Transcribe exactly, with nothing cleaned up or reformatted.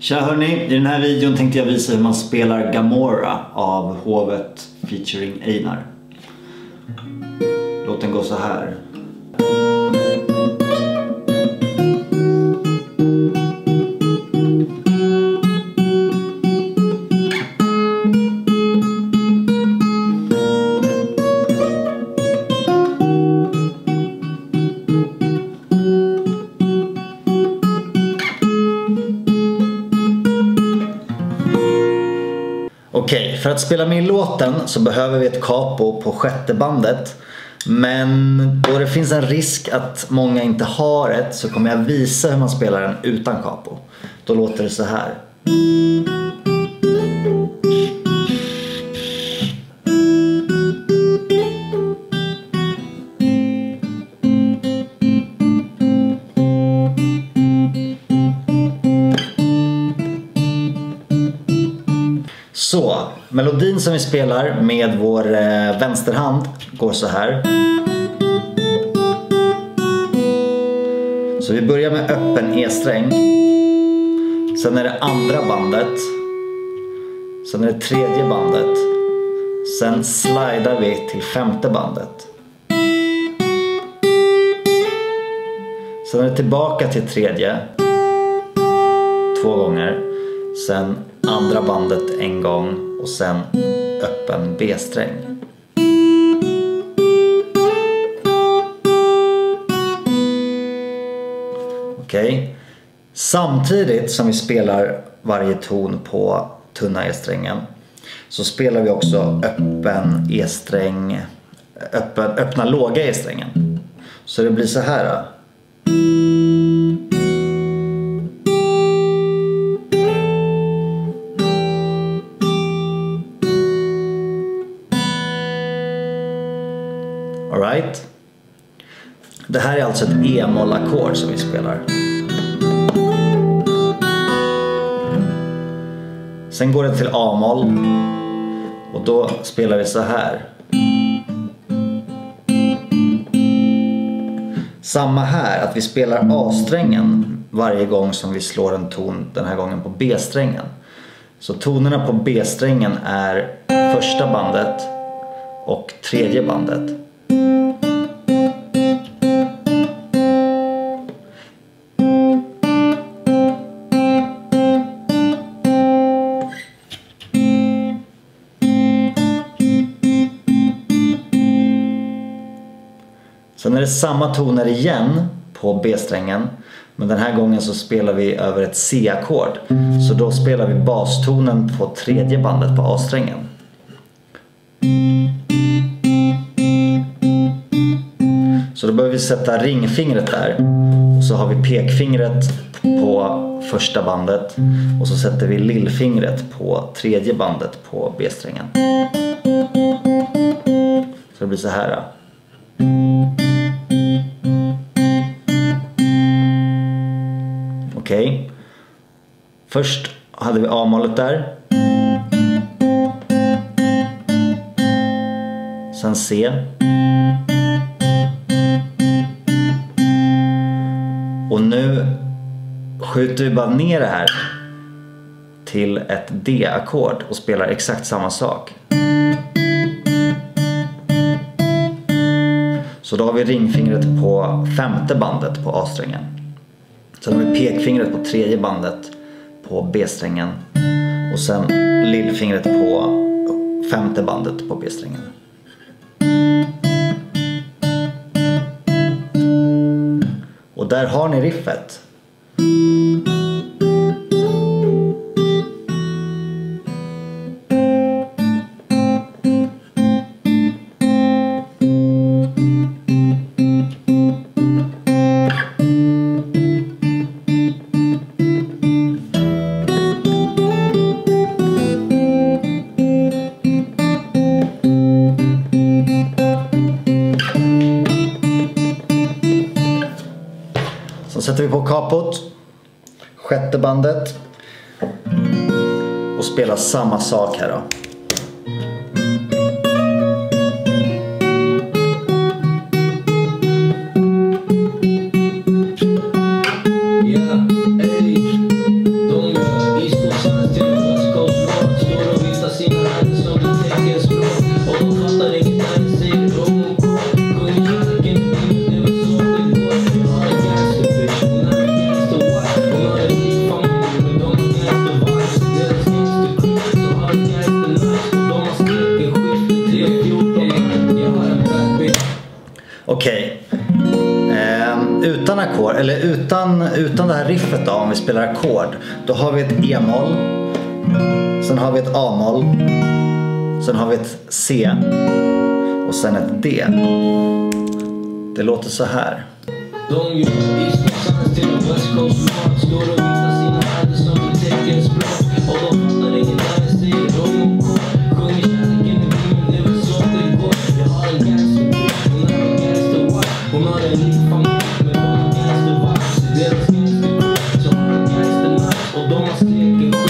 Tja hörni, i den här videon tänkte jag visa hur man spelar Gamora av Hovet featuring Einar. Låt den gå så här. Okej, okay, för att spela med i låten så behöver vi ett capo på sjätte bandet. Men då det finns en risk att många inte har ett så kommer jag visa hur man spelar den utan capo. Då låter det så här. Så, melodin som vi spelar med vår eh, vänsterhand går så här. Så vi börjar med öppen E-sträng. Sen är det andra bandet. Sen är det tredje bandet. Sen slidar vi till femte bandet. Sen är det tillbaka till tredje. Två gånger. Sen andra bandet en gång och sen öppen B-sträng. Okej. Okay. Samtidigt som vi spelar varje ton på tunna E-strängen så spelar vi också öppen E-sträng, öppen, öppna låga E-strängen. Så det blir så här. All right. Det här är alltså ett E-moll-ackord som vi spelar. Sen går det till A-moll och då spelar vi så här. Samma här, att vi spelar A-strängen varje gång som vi slår en ton, den här gången på B-strängen. Så tonerna på B-strängen är första bandet och tredje bandet. Sen är det samma toner igen på B-strängen, men den här gången så spelar vi över ett C-ackord. Så då spelar vi bastonen på tredje bandet på A-strängen. Så då behöver vi sätta ringfingret där. Och så har vi pekfingret på första bandet. Och så sätter vi lillfingret på tredje bandet på B-strängen. Så det blir så här. Okej. Okay. Först hade vi A-målet där. Sen C. Och nu skjuter vi bara ner det här till ett D-ackord och spelar exakt samma sak. Så då har vi ringfingret på femte bandet på A-strängen. Sen har vi pekfingret på tredje bandet på B-strängen. Och sen lillfingret på femte bandet på B-strängen. Och där har ni riffet. Så sätter vi på kapot, sjätte bandet och spelar samma sak här då. Yeah, ey, de gör eller utan, utan det här riffet då, om vi spelar ackord, då har vi ett E-moll, sen har vi ett A-moll, sen har vi ett C och sen ett D. Det låter så här. De gör isbjörnsarna till en West Coast smart. Står och visar sina händer som ett teckenspråk. Och de fattar inget när jag säger rom och kort. Sjunger kärleken i bilen, det är väl så det går. Jag har en gangsterbrud, hon är en gangsterwife. Hon har en lik familj med bara gangstervibes. I deras gangstergrupp så har en gangsternight. Och de har steken